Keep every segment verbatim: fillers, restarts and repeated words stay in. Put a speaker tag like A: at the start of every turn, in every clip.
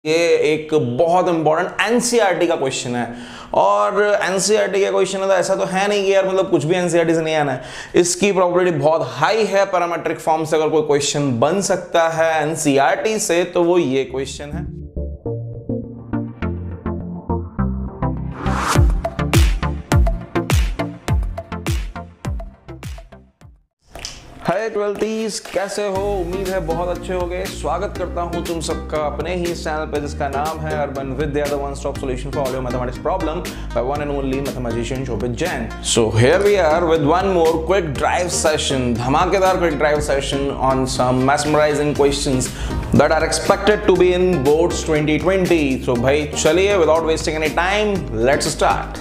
A: ये एक बहुत इंपॉर्टेंट एनसीईआरटी का क्वेश्चन है और एनसीईआरटी का क्वेश्चन है तो ऐसा तो है नहीं कि यार मतलब कुछ भी एनसीईआरटी से नहीं आना है। इसकी प्रोबेबिलिटी बहुत हाई है पैरामेट्रिक फॉर्म से अगर कोई क्वेश्चन बन सकता है एनसीईआरटी से तो वो ये क्वेश्चन है। हाय ट्वेल्थीज़, कैसे हो? उम्मीद है बहुत अच्छे होगे। स्वागत करता हूं तुम सबका अपने ही चैनल पे जिसका नाम है urban Vidya, the one stop solution for all your mathematics problem by one and only mathemagician Shobhit Jain. So here we are with one more quick drive session, धमाकेदार quick drive session on some mesmerizing questions that are expected to be in boards twenty twenty। So भाई चलिए without wasting any time, let's start।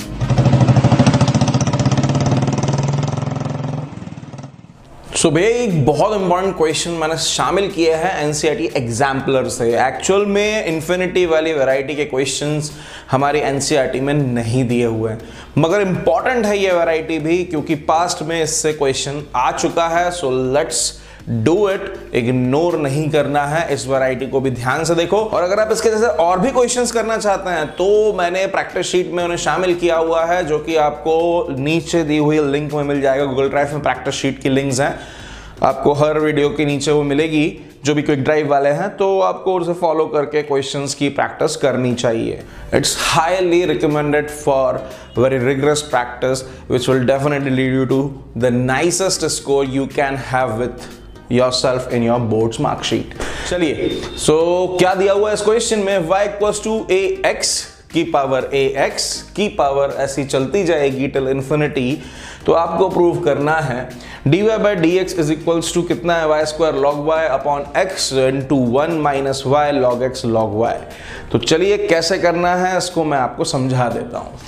A: सो भाई एक बहुत important question मैंने शामिल किया है एनसीईआरटी एग्जाम्पलर से। एक्चुअल में इन्फिनिटी वाली वैरायटी के क्वेश्चंस हमारी एनसीईआरटी में नहीं दिए हुए हैं, मगर इंपॉर्टेंट है ये वैरायटी भी क्योंकि पास्ट में इससे क्वेश्चन आ चुका है। So let's do it, ignore नहीं करना है, इस वैरायटी को भी ध्यान से देखो। और अगर आप इसके जैसे और भी क्वेश्चंस करना चाहते हैं तो मैंने प्रैक्टिस शीट में उन्हें शामिल किया हुआ है जो कि आपको नीचे दी हुई लिंक में मिल जाएगा। गूगल ड्राइव में प्रैक्टिस शीट की लिंक्स हैं, आपको हर वीडियो के नीचे वो मिलेगी जो भी क्विक ड्राइव वाले हैं, तो आपको उसे फॉलो करके क्वेश्चंस की प्रैक्टिस करनी चाहिए। It's highly recommended for very rigorous practice which will definitely lead you to the nicest score you can have with yourself in your board's mark sheet। चलिए, सो so, क्या दिया हुआ है इस क्वेश्चन में? y equals to a x की power a x की power ऐसी चलती जाएगी टिल इन्फिनिटी। तो आपको प्रूव करना है dy by d x is equals to कितना है? Y square log y upon x into one minus y log x log y. तो चलिए कैसे करना है इसको मैं आपको समझा देता हूँ।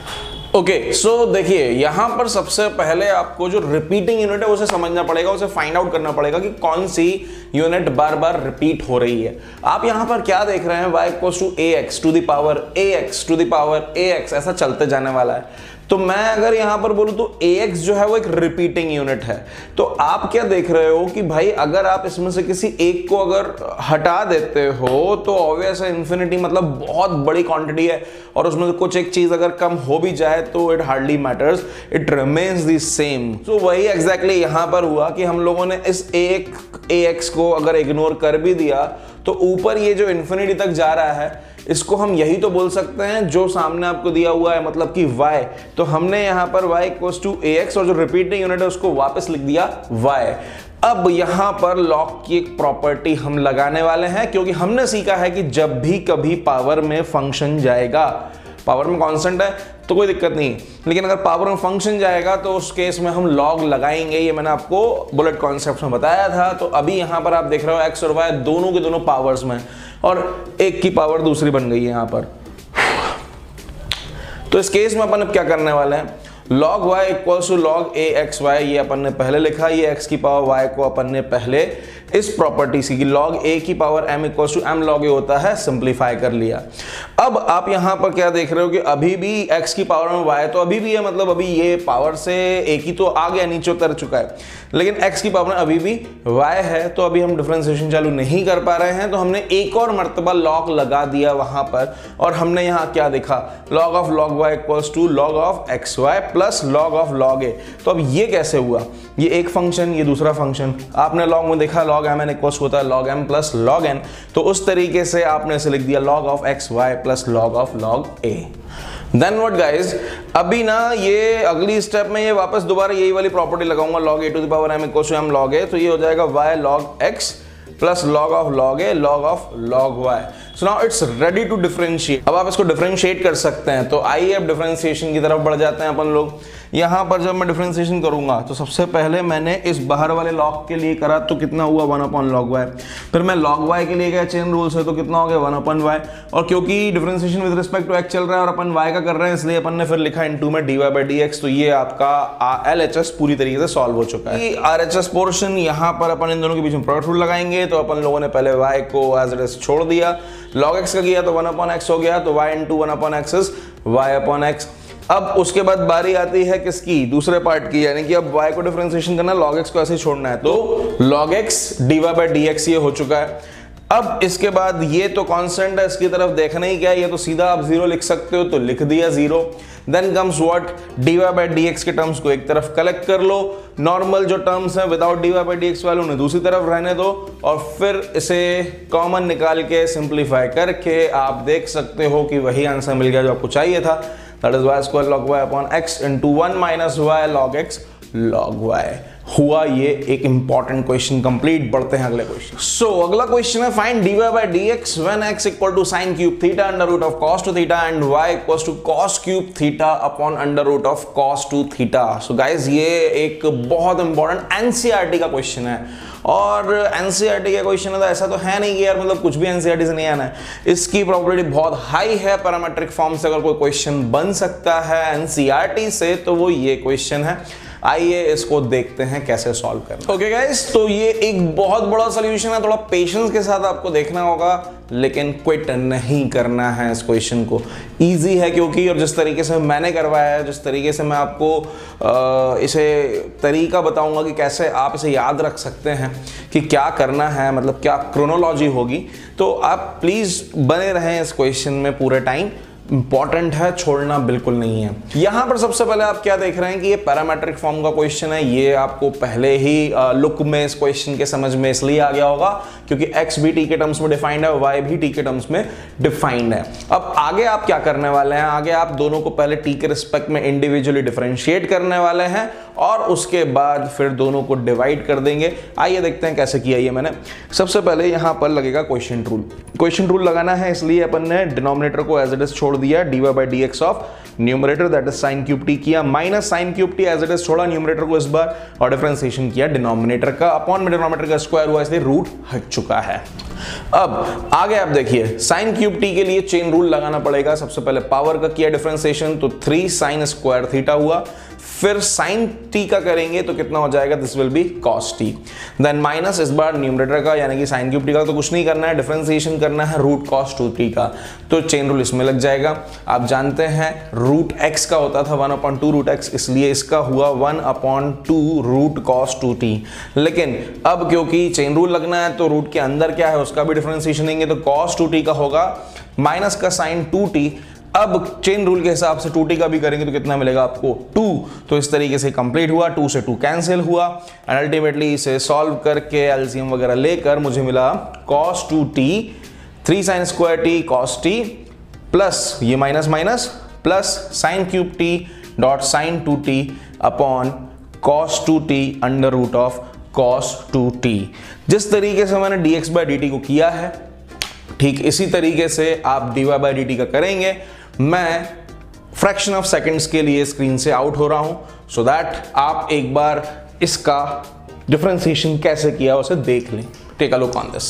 A: ओके, सो देखिए यहां पर सबसे पहले आपको जो रिपीटिंग यूनिट है उसे समझना पड़ेगा, उसे फाइंड आउट करना पड़ेगा कि कौन सी यूनिट बार बार रिपीट हो रही है। आप यहां पर क्या देख रहे हैं? y equals to a x to the power a x to the power a x, ऐसा चलते जाने वाला है। तो मैं अगर यहां पर बोलूं तो ax जो है वो एक रिपीटिंग यूनिट है। तो आप क्या देख रहे हो कि भाई अगर आप इसमें से किसी एक को अगर हटा देते हो तो ऑब्वियस है इन्फिनिटी मतलब बहुत बड़ी क्वांटिटी है और उसमें से कुछ एक चीज अगर कम हो भी जाए तो it hardly matters, it remains the same. तो वही एग्जैक्टली यहां पर हुआ कि हम लोगों ने इस एक ax को अगर इग्नोर कर भी दिया तो ऊपर ये जो इन्फिनिटी तक जा रहा है इसको हम यही तो बोल सकते हैं जो सामने आपको दिया हुआ है, मतलब कि y। तो हमने यहां पर y equals to a x और जो रिपीटिंग यूनिट है उसको वापस लिख दिया y। अब यहां पर लॉग की एक प्रॉपर्टी हम लगाने वाले हैं क्योंकि हमने सीखा है कि जब भी कभी पावर में फंक्शन जाएगा, पावर में कांस्टेंट है तो कोई दिक्कत नहीं, लेकिन अगर पावर में फंक्शन जाएगा तो उस केस में हम लॉग लगाएंगे। ये मैंने आपको बुलेट कॉन्सेप्ट में बताया था। तो अभी यहां पर आप देख रहे हो एक्स और वाई दोनों के दोनों पावर्स में और एक की पावर दूसरी बन गई है यहां पर। तो इस केस में अपन अब क्या करने वाले हैं? log y equals to log a x y, ये अपन ने पहले लिखा, ये x की पावर y को अपन ने पहले इस प्रॉपर्टी से कि log a की power m equals to m log a होता है, सिंप्लीफाई कर लिया। अब आप यहां पर क्या देख रहे हो कि अभी भी x की पावर में y तो अभी भी है, मतलब अभी ये पावर से a की तो आ गया, नीचे उतर चुका है, लेकिन x की पावर में अभी भी y है। तो अभी हम डिफरेंशिएशन चालू नहीं कर पा रहे हैं, तो हमने एक और मर्तबा log लगा दिया वहां पर और हमने यहां क्या देखा? log of log y equals to log of x y plus log of log a। तो अब ये कैसे हुआ? ये एक फंक्शन, ये दूसरा फंक्शन, आपने log में देखा log mn इक्वल्स होता है log m plus log n, तो उस तरीके से आपने इसे लिख दिया log of x y plus log of log a। Then what guys, अभी ना ये अगली स्टेप में ये वापस दोबारा यही वाली प्रॉपर्टी लगाऊंगा log a to the power m equals to m log a, तो ये हो जाएगा y log x plus log of log a log of log y। So now it's ready to differentiate. अब आप इसको डिफरेंशिएट कर सकते हैं, तो आइए अब डिफरेंशिएशन की तरफ बढ़ जाते हैं अपन लोग। यहां पर जब मैं डिफरेंशिएशन करूंगा तो सबसे पहले मैंने इस बाहर वाले log के लिए करा तो कितना हुआ? One upon log y। फिर मैं log y के लिए गया, चेन रूल से, तो कितना हो गया? One upon y। और क्योंकि differentiation with respect to x चल रहा है और अपन y का कर रहे हैं, इसलिए अपन ने फिर लिखा इनटू में dy बाई डी एक्स। तो ये आपका एल एच एस पूरी तरीके से सॉल्व हो चुका है। आर एच एस पोर्शन यहां पर अपन इन दोनों के बीच में प्रोडक्ट रूल लगाएंगे, तो अपन लोगों ने पहले y को एज इट इज छोड़ दिया, log x का किया तो वन अपॉन x हो गया, तो y into one upon x is y upon x। अब उसके बाद बारी आती है किसकी? दूसरे पार्ट की, यानी कि अब y को डिफरेंशिएशन करना, log x को ऐसे ही छोड़ना है। तो log x dy by d x ये हो चुका है। अब इसके बाद ये तो कांस्टेंट है, इसकी तरफ देखना ही क्या है, ये तो सीधा आप जीरो लिख सकते हो, तो लिख दिया zero. Then comes what, dy by d x के टर्म्स को एक तरफ कलेक्ट कर लो, नॉर्मल जो टर्म्स हैं without dy by d x वाले उन्हें दूसरी तरफ रहने दो, और फिर इसे कॉमन निकाल के सिंप्लीफाई करके आप देख सकते हो कि वही आंसर मिल गया जो आपको चाहिए था, that is y square log y upon x into one minus y log x log y. हुआ ये एक इंपॉर्टेंट क्वेश्चन कंप्लीट। बढ़ते हैं अगले क्वेश्चन। सो so, अगला क्वेश्चन है find dy by d x when x equal to sine cube theta under root of cos two theta and y equal to cos cube theta upon under root of cos two theta. So guys ये एक बहुत important NCERT का question है, और NCERT का question है तो ऐसा तो है नहीं कि यार मतलब कुछ भी एनसीईआरटी से नहीं आना है, इसकी प्रोबेबिलिटी बहुत हाई है पैरामेट्रिक फॉर्म से अगर कोई क्वेश्चन बन सकता है एनसीईआरटी से तो वो ये क्वेश्चन है। आइए इसको देखते हैं कैसे सॉल्व करना। ओके गाइस, तो ये एक बहुत बड़ा सॉल्यूशन है, थोड़ा पेशेंस के साथ आपको देखना होगा, लेकिन क्विट नहीं करना है इस क्वेश्चन को। इजी है क्योंकि, और जिस तरीके से मैंने करवाया है, जिस तरीके से मैं आपको आ, इसे तरीका बताऊंगा कि कैसे आप इसे याद रख सकते हैं कि क्या करना है, मतलब क्या क्रोनोलॉजी होगी, तो आप प्लीज बने रहें इस क्वेश्चन में पूरे टाइम। इंपॉर्टेंट है, छोड़ना बिल्कुल नहीं है। यहां पर सबसे पहले आप क्या देख रहे हैं कि ये पैरामेट्रिक फॉर्म का क्वेश्चन है। ये आपको पहले ही लुक में इस क्वेश्चन के समझ में इसलिए आ गया होगा क्योंकि x भी t के टर्म्स में डिफाइंड है, y भी t के टर्म्स में डिफाइंड है। अब आगे आप क्या करने वाले हैं, आगे आप दोनों को पहले t के रिस्पेक्ट में इंडिविजुअली डिफरेंशिएट करने वाले हैं और उसके बाद फिर दोनों को डिवाइड कर देंगे। आइए देखते हैं कैसे किया ये मैंने। सबसे पहले यहां पर लगेगा क्वेश्चन रूल। क्वेश्चन रूल लगाना है, इसलिए अपन ने डिनोमिनेटर को एज इट इज छोड़ दिया, dy by d x of numerator that is sine cube t किया, minus sine cube t as it is छोड़ा न्यूमरेटर को इस बार, और डिफरेंशिएशन किया डिनोमिनेटर का, अपॉन में डिनोमिनेटर का स्क्वायर हुआ इसलिए रूट हट चुका है। अब आगे आप देखिए, साइन क्यूब टी के लिए चेन रूल लगाना पड़ेगा। सबसे पहले पावर का किया डिफरेंशिएशन तो थ्री साइन स्क्वायर थीटा हुआ, फिर साइन टी का करेंगे तो कितना हो जाएगा, this will be cos t, then minus इस बार न्यूमरेटर का यानी कि साइन क्यूब टी का तो कुछ नहीं करना है, डिफरेंशिएशन करना है रूट कॉस टू टी का, तो चेन रूल इसमें लग जाएगा। आप जानते हैं रूट एक्स का होता था one upon two root x, इसलिए इसका हुआ one upon two root cos two t, लेकिन अब क्योंकि चेन रूल लगना है तो रूट के अंदर क्या है उसका भी डिफरेंशिएशन देंगे, तो कॉस टू टी का होगा माइनस का साइन टू टी। अब चेन रूल के हिसाब से टू टी का भी करेंगे तो कितना मिलेगा आपको, टू। तो इस तरीके से कंप्लीट हुआ, टू से टू कैंसिल हुआ, एंड अल्टीमेटली इसे सॉल्व करके एलसीएम वगैरह लेकर मुझे मिला cos two t, three sine square t cos t plus ये minus minus plus sine cube t dot sine two t upon cos two t under root of cos two t. जिस तरीके से मैंने dx by d T को किया है ठीक इसी तरीके से आप dy बाई डी टी का करेंगे। मैं फ्रैक्शन ऑफ सेकंड्स के लिए स्क्रीन से आउट हो रहा हूं सो दैट आप एक बार इसका डिफरेंशिएशन कैसे किया उसे देख लें। Take a look on this.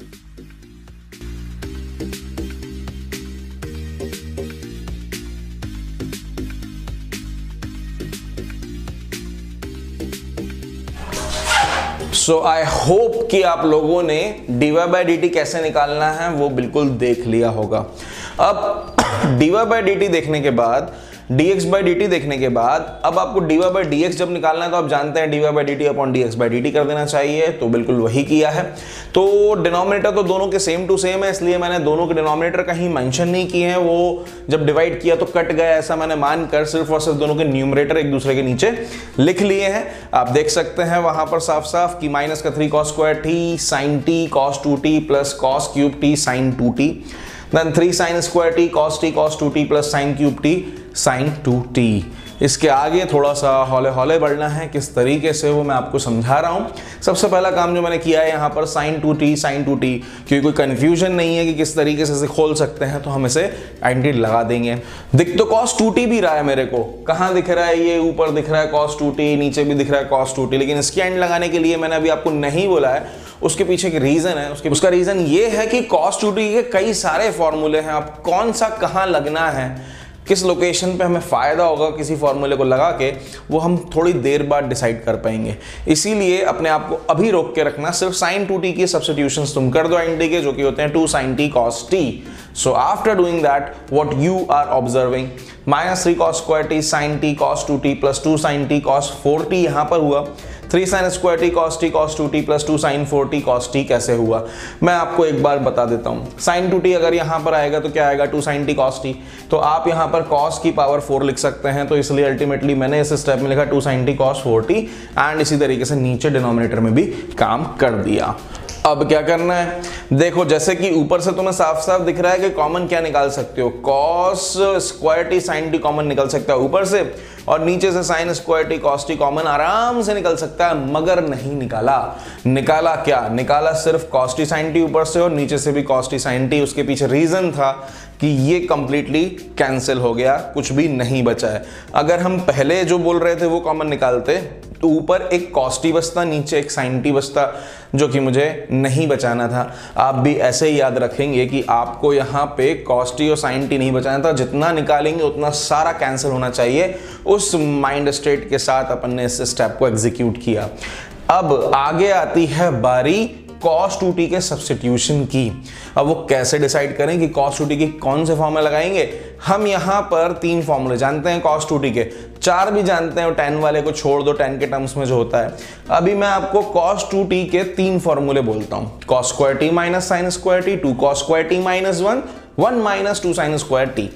A: So I hope कि आप लोगों ने dy बाई डी टी कैसे निकालना है वो बिल्कुल देख लिया होगा। अब dy बाई डी टी देखने के बाद, dx बाई डी टी देखने के बाद, अब आपको dy बाई dx जब निकालना है तो आप जानते हैं dy by d t upon dx by d t कर देना चाहिए, तो बिल्कुल वही किया है। तो डिनोमिनेटर तो दोनों के सेम टू सेम है, इसलिए मैंने दोनों के डिनोमिनेटर कहीं मेंशन नहीं किए हैं, वो जब डिवाइड किया तो कट गया ऐसा मैंने मानकर सिर्फ और सिर्फ दोनों के न्यूमरेटर एक दूसरे के नीचे लिख लिए हैं। आप देख सकते हैं वहां पर साफ साफ कि माइनस का three cos square t sine t cos two t plus cos cube t sine two t, then three sine square t cos t cos two t plus sine cube t sine two t. इसके आगे थोड़ा सा हौले हौले बढ़ना है, किस तरीके से वो मैं आपको समझा रहा हूँ। सबसे पहला काम जो मैंने किया है यहाँ पर sine two t sine two t, क्योंकि कोई कंफ्यूजन नहीं है कि किस तरीके से इसे खोल सकते हैं, तो हम इसे आइडेंटिटी लगा देंगे। दिख तो कॉस टू टी भी रहा है मेरे को, कहाँ दिख रहा है, ये ऊपर दिख रहा है कॉस टू टी, नीचे भी दिख रहा है कॉस टू टी, लेकिन इसके एंड लगाने के लिए मैंने अभी आपको नहीं बोला है, उसके पीछे एक रीजन है। उसके उसका रीजन ये है कि cos टू टी के कई सारे फॉर्मूले हैं, अब कौन सा कहां लगना है, किस लोकेशन पे हमें फायदा होगा किसी फॉर्मूले को लगा के, वो हम थोड़ी देर बाद डिसाइड कर पाएंगे। इसीलिए अपने आप को अभी रोक के रखना, सिर्फ साइन टू टी की सब्स्टिट्यूशंस तुम कर दो आइडेंटिटी के, जो कि होते हैं two sine t cos t. So after doing that what you are observing, minus three cos square t sine t cos two t plus two sine t cos four t यहाँ पर हुआ, three sine square t cos t cos two t plus two sine four t cos t कैसे हुआ, मैं आपको एक बार बता देता हूँ। साइन टू टी अगर यहाँ पर आएगा तो क्या आएगा, two sine t cos t, तो आप यहाँ पर कॉस की पावर फोर लिख सकते हैं, तो इसलिए अल्टीमेटली मैंने इस स्टेप में लिखा two sine t cos four t and इसी तरीके से नीचे डिनोमिनेटर में भी काम कर दिया। अब क्या करना है, देखो जैसे कि ऊपर से तुम्हें साफ साफ दिख रहा है कि कॉमन क्या निकाल सकते हो, cos square t sine t common निकल सकता है ऊपर से, और नीचे से sine square t cos t common आराम से निकल सकता है, मगर नहीं निकाला। निकाला क्या, निकाला सिर्फ कॉस टी साइन टी ऊपर से और नीचे से भी कॉस टी साइन टी। उसके पीछे रीजन था कि ये कंप्लीटली कैंसिल हो गया, कुछ भी नहीं बचा है। अगर हम पहले जो बोल रहे थे वो कॉमन निकालते तो ऊपर एक कॉस टी बचता, नीचे एक साइन टी बचता, जो कि मुझे नहीं बचाना था। आप भी ऐसे ही याद रखेंगे कि आपको यहाँ पे कॉस टी और साइन टी नहीं बचाना था, जितना निकालेंगे उतना सारा कैंसिल होना चाहिए। उस माइंड स्टेट के साथ अपन ने इस स्टेप को एग्जीक्यूट किया। अब आगे आती है बारी कॉस टू टी के सब्स्टिट्यूशन की। अब वो कैसे डिसाइड करें कि कॉस टू टी की कौन से फॉर्मूला लगाएंगे। हम यहाँ पर तीन फॉर्मूले जानते हैं कॉस टू टी के, चार भी जानते हैं और टेन वाले को छोड़ दो, टेन के टर्म्स में जो होता है। अभी मैं आपको कॉस टू टी के तीन फॉर्मूले बोलता हूँ, cos square t minus sine square t, two cos square t minus one, one minus two sine square t.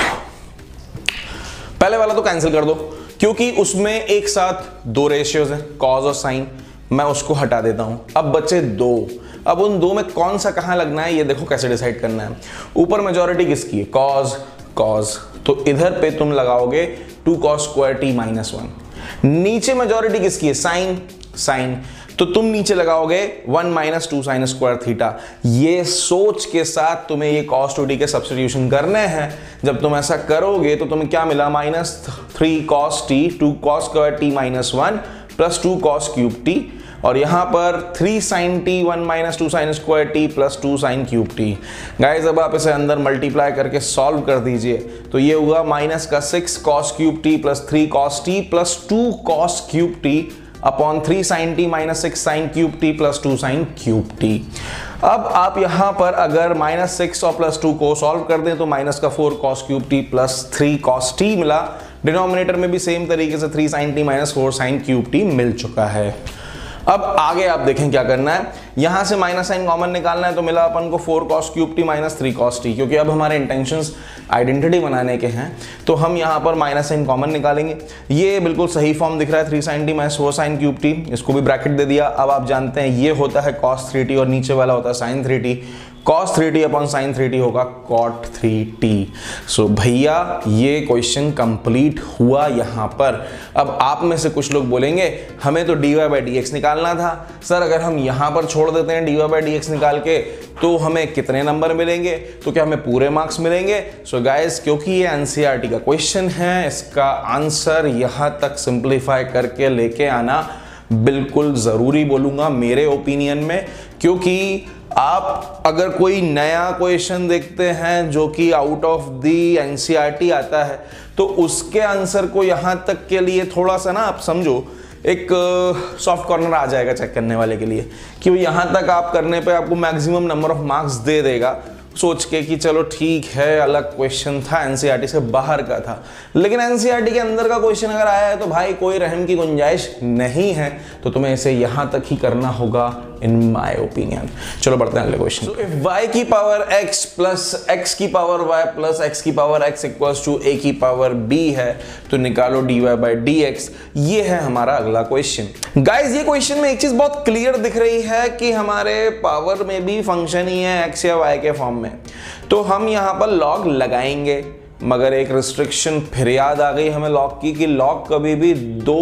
A: पहले वाला तो कैंसिल कर दो क्योंकि उसमें एक साथ दो रेशियोज हैं, कॉस और साइन, मैं उसको हटा देता हूं। अब बचे दो, अब उन दो में कौन सा कहां लगना है ये देखो कैसे डिसाइड करना है। ऊपर मेजॉरिटी किसकी है, कॉस कॉस, तो इधर पे तुम लगाओगे two cos square t minus one. नीचे मेजॉरिटी किसकी है, साइन साइन, तो तुम नीचे लगाओगे one minus two sine square theta. ये सोच के साथ तुम्हें ये कॉस टू टी के सब्स्टिट्यूशन करने हैं। जब तुम ऐसा करोगे तो तुम्हें क्या मिला, minus three cos t, two cos square t minus one plus two cos cube t, और यहां पर three sine t, one minus two sine square t plus two sine cube t. Guys अब आप इसे अंदर मल्टीप्लाई करके solve कर दीजिए, तो ये हुआ माइनस का six cos cube t plus three cos t plus two cos cube t upon three sine t minus six sine cube t plus two sine cube t. अब आप यहां पर अगर माइनस सिक्स और प्लस टू को solve कर दें तो माइनस का four cos cube t plus three cos t मिला। डिनोमिनेटर में भी सेम तरीके से three sine t minus four sine cube T मिल चुका है। अब आगे आप देखें क्या करना है, यहां से माइनस साइन कॉमन निकालना है, तो मिला अपन को four cos cube t minus three cos t. क्योंकि अब हमारे इंटेंशंस आइडेंटिटी बनाने के हैं तो हम यहां पर माइनस साइन कॉमन निकालेंगे। ये बिल्कुल सही फॉर्म दिख रहा है, three sine t minus four sine cube t, इसको भी ब्रैकेट दे दिया। अब आप जानते हैं ये होता है कॉस थ्री टी और नीचे वाला होता है sine three t. Cos three t upon sine three t होगा कॉट थ्री टी। सो भैया ये क्वेश्चन कंप्लीट हुआ यहाँ पर। अब आप में से कुछ लोग बोलेंगे हमें तो d y by d x निकालना था सर, अगर हम यहाँ पर छोड़ देते हैं d y by d x निकाल के तो हमें कितने नंबर मिलेंगे, तो क्या हमें पूरे मार्क्स मिलेंगे। सो so गाइस क्योंकि ये एनसीईआरटी का क्वेश्चन है, इसका आंसर यहाँ तक सिंप्लीफाई करके लेके आना बिल्कुल ज़रूरी बोलूँगा मेरे ओपिनियन में। क्योंकि आप अगर कोई नया क्वेश्चन देखते हैं जो कि आउट ऑफ दी एनसीईआरटी आता है तो उसके आंसर को यहाँ तक के लिए थोड़ा सा ना आप समझो एक सॉफ्ट कॉर्नर आ जाएगा चेक करने वाले के लिए, कि वो यहाँ तक आप करने पे आपको मैक्सिमम नंबर ऑफ मार्क्स दे देगा सोच के कि चलो ठीक है अलग क्वेश्चन था, एनसीईआरटी से बाहर का था। लेकिन एनसीईआरटी के अंदर का क्वेश्चन अगर आया है तो भाई कोई रहम की गुंजाइश नहीं है, तो तुम्हें इसे यहां तक ही करना होगा इन माय ओपिनियन। चलो बढ़ते हैं अगले क्वेश्चन। so, if y की पावर x प्लस x की पावर y प्लस x की power x equals to a की पावर b है तो निकालो dy बाई dx। ये है हमारा अगला क्वेश्चन। गाइज ये क्वेश्चन में एक चीज बहुत क्लियर दिख रही है कि हमारे पावर में भी फंक्शन ही है x या y के फॉर्म में, तो हम यहाँ पर लॉग लगाएंगे। मगर एक रिस्ट्रिक्शन फिर याद आ गई हमें लॉग की, कि लॉग कभी भी दो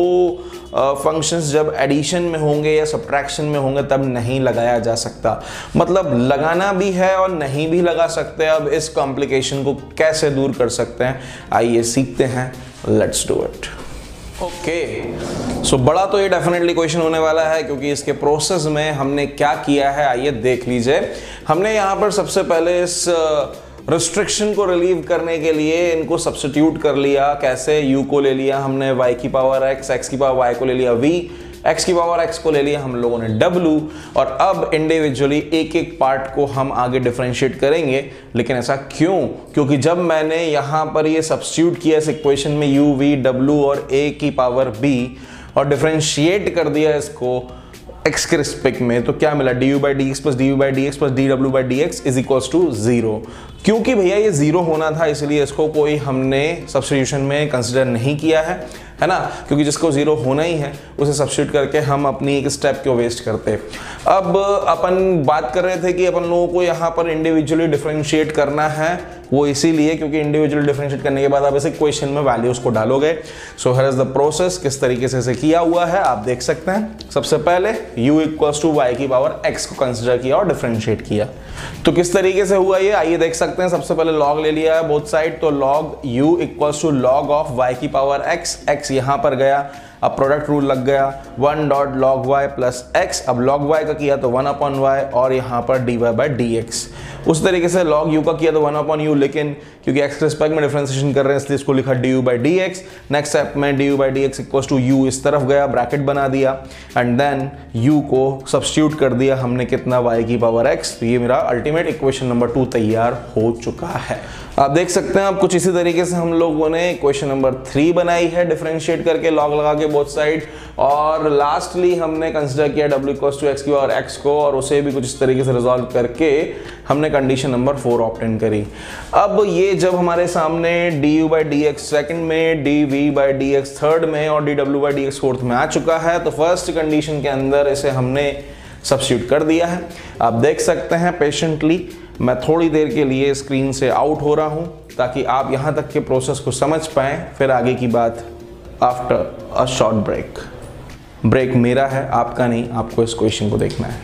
A: फंक्शंस जब एडिशन में होंगे या सब्ट्रैक्शन में होंगे तब नहीं लगाया जा सकता। मतलब लगाना भी है और नहीं भी लगा सकते। अब इस कॉम्प्लिकेशन को कैसे दूर कर सकते हैं आइए सीखते हैं, let's do it. Okay so बड़ा तो ये डेफिनेटली क्वेश्चन होने वाला है क्योंकि इसके प्रोसेस में हमने क्या किया है आइए देख लीजिए। हमने यहाँ पर सबसे पहले इस रिस्ट्रिक्शन को रिलीव करने के लिए इनको सब्स्टिट्यूट कर लिया। कैसे, u को ले लिया हमने y की पावर x, x की पावर y को ले लिया v, x की पावर x को ले लिया हम लोगों ने w, और अब इंडिविजुअली एक एक पार्ट को हम आगे डिफरेंशिएट करेंगे। लेकिन ऐसा क्यों? क्योंकि जब मैंने यहाँ पर ये सब्स्टिट्यूट किया इस इक्वेशन में u, v, w और a की पावर b, और डिफरेंशिएट कर दिया इसको x के रिस्पेक्ट में, तो क्या मिला, d u by d x plus d u by d x plus d डब्ल्यू by d x is equals to zero. क्योंकि भैया ये जीरो होना था इसलिए इसको कोई हमने सब्स्टिट्यूशन में कंसिडर नहीं किया है, है ना, क्योंकि जिसको जीरो होना ही है उसे सब्स्टिट्यूट करके हम अपनी एक स्टेप क्यों वेस्ट करते। अब अपन बात कर रहे थे कि अपन लोगों को यहाँ पर इंडिविजुअली डिफरेंशिएट करना है, वो इसीलिए क्योंकि इंडिविजुअली डिफरेंशिएट करने के बाद आप इसे क्वेश्चन में वैल्यूज को डालोगे। So here is the process, किस तरीके से इसे किया हुआ है आप देख सकते हैं। सबसे पहले u इक्वल्स टू वाई की पावर x को कंसिडर किया और डिफरेंशिएट किया। तो किस तरीके से हुआ ये आइए देख सकते हैं। सबसे पहले log ले लिया है बोथ साइड, तो log u equals to log of y की पावर x, x यहाँ पर गया, अब प्रोडक्ट रूल लग गया, one dot log y plus x, अब लॉग वाई का किया तो वन अपॉन वाई और यहाँ पर d y by d x. उस तरीके से लॉग यू का किया तो वन अपॉन यू, लेकिन क्योंकि एक्स के रिस्पेक्ट में डिफरेंशिएशन कर रहे हैं इसलिए इसको लिखा d u by d x. Next step में d u by d x equals to u इस तरफ गया, ब्रैकेट बना दिया एंड देन यू को सब्स्टिट्यूट कर दिया हमने कितना वाई की पावर एक्स। तो ये मेरा अल्टीमेट इक्वेशन नंबर टू तैयार हो चुका है। आप देख सकते हैं, अब कुछ इसी तरीके से हम लोगों ने इक्वेशन नंबर थ्री बनाई है डिफरेंशिएट करके लॉग लगा के बोथ साइड, और लास्टली हमने कंसिडर किया w इक्वल्स टू एक्स की और x को, और उसे भी कुछ इस तरीके से रिजॉल्व करके हमने कंडीशन नंबर फोर ऑब्टेन करी। अब ये जब हमारे सामने du by d x second में, dv by d x third में और dw by d x fourth में आ चुका है, तो फर्स्ट कंडीशन के अंदर इसे हमने सब्स्टिट्यूट कर दिया है। आप देख सकते हैं पेशेंटली मैं थोड़ी देर के लिए स्क्रीन से आउट हो रहा हूं ताकि आप यहां तक के प्रोसेस को समझ पाएं, फिर आगे की बात after a short break. Break मेरा है, आपका नहीं, आपको इस क्वेश्चन को देखना है।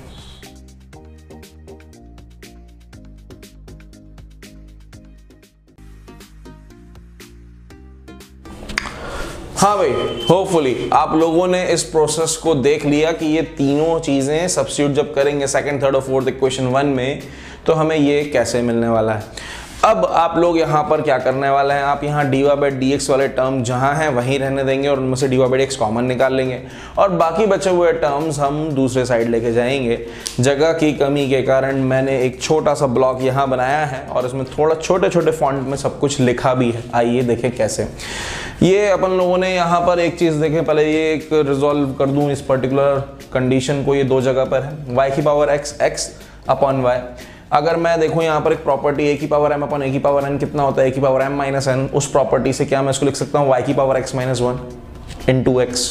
A: हाँ भाई, होपफुली आप लोगों ने इस प्रोसेस को देख लिया कि ये तीनों चीजें सब्स्टिट्यूट जब करेंगे सेकंड, थर्ड और फोर्थ इक्वेशन वन में तो हमें ये कैसे मिलने वाला है। अब आप लोग यहाँ पर क्या करने वाले हैं, आप यहाँ d y by d x वाले टर्म जहाँ हैं वहीं रहने देंगे और उनमें से d y by d x common निकाल लेंगे, और बाकी बचे हुए टर्म्स हम दूसरे साइड लेके जाएंगे। जगह की कमी के कारण मैंने एक छोटा सा ब्लॉक यहाँ बनाया है और इसमें थोड़ा छोटे छोटे फॉन्ट में सब कुछ लिखा भी है। आइए देखें कैसे। ये अपन लोगों ने यहाँ पर एक चीज़ देखें, पहले ये एक रिजॉल्व कर दूँ इस पर्टिकुलर कंडीशन को। ये दो जगह पर है, वाई की power x x upon y. अगर मैं देखूं यहाँ पर एक प्रॉपर्टी ए की पावर एम अपॉन ए की पावर एन कितना होता है, ए की पावर एम माइनस एन, उस प्रॉपर्टी से क्या मैं इसको लिख सकता हूँ वाई की power x minus one into x.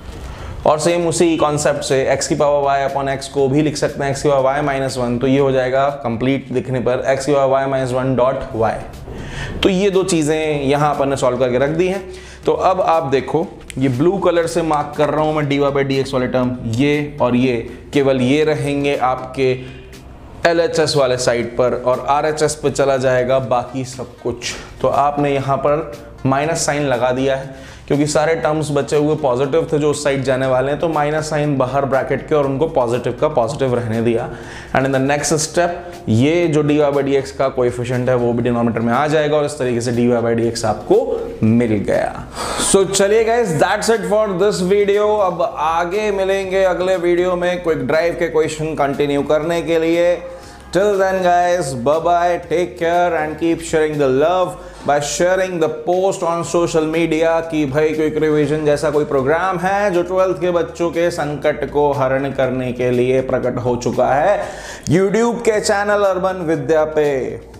A: और सेम उसी कॉन्सेप्ट से एक्स की पावर वाई अपॉन एक्स को भी लिख सकते हैं एक्स की पावर वाई माइनस वन, तो ये हो जाएगा कंप्लीट लिखने पर एक्स की power y minus one dot y. तो ये दो चीज़ें यहाँ अपन ने सॉल्व करके रख दी हैं। तो अब आप देखो, ये ब्लू कलर से मार्क कर रहा हूँ मैं d y by d x वाले टर्म, ये और ये केवल ये रहेंगे आपके एल एच एस वाले साइड पर, और आर एच एस पे चला जाएगा बाकी सब कुछ। तो आपने यहाँ पर माइनस साइन लगा दिया है क्योंकि सारे टर्म्स बचे हुए पॉजिटिव थे जो उस साइड जाने वाले हैं, तो माइनस साइन बाहर ब्रैकेट के और उनको पॉजिटिव का पॉजिटिव रहने दिया। And in the next step ये जो d y by d x का कोएफिशिएंट है वो भी डिनोमिनेटर में आ जाएगा और इस तरीके से d y by d x आपको मिल गया। सो so, चलिए guys, that's it for this video. अब आगे मिलेंगे अगले वीडियो में क्विक ड्राइव के क्वेश्चन कंटिन्यू करने के लिए। Till then guys, bye bye, take care and keep sharing the love by sharing the post on social media कि भाई क्विक रिवीजन जैसा कोई प्रोग्राम है जो ट्वेल्थ के बच्चों के संकट को हरण करने के लिए प्रकट हो चुका है यूट्यूब के चैनल अर्बन विद्या पे।